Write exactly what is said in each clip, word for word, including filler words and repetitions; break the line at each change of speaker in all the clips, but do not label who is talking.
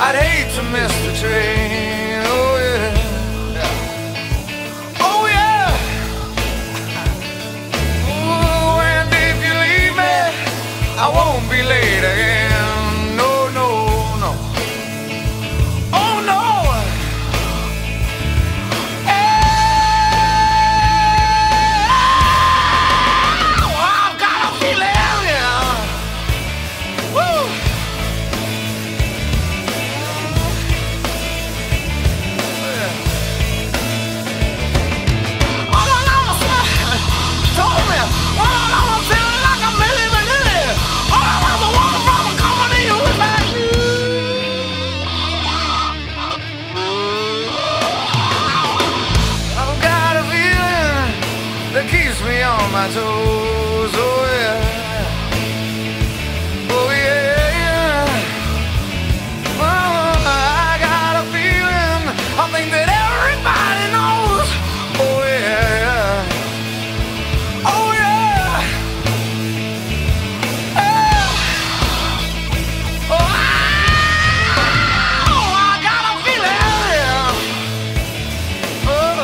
I'd hate to miss the train. Oh yeah, oh yeah. Ooh, and if you leave me, I won't be late again. No, no, no. Oh no. On my toes, oh yeah, oh yeah, yeah. Oh, I got a feeling, I think that everybody knows, oh yeah, yeah. Oh yeah, yeah. Oh, I, oh, I got a feeling, yeah. Oh.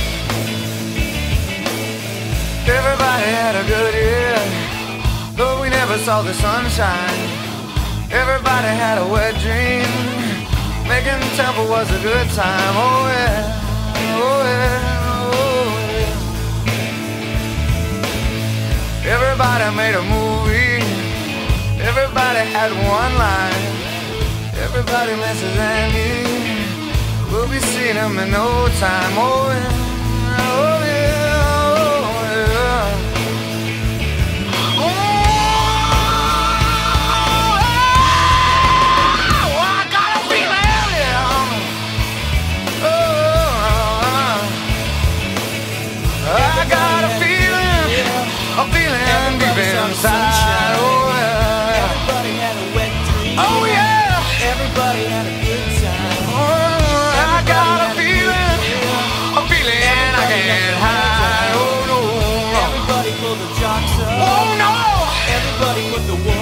Everybody had a good year, though we never saw the sunshine. Everybody had a wet dream, making Temple was a good time. Oh yeah, oh yeah, oh yeah. Everybody made a movie, everybody had one line. Everybody misses Andy, we'll be seeing him in no time. Oh yeah, oh yeah. I'm feeling deep inside, oh yeah.
Everybody had a wet dream.
Oh yeah.
Everybody had a good time.
Oh, I got a feeling, a feeling I can't hide. Oh no.
Everybody pulled the jocks up.
Oh no.
Everybody put the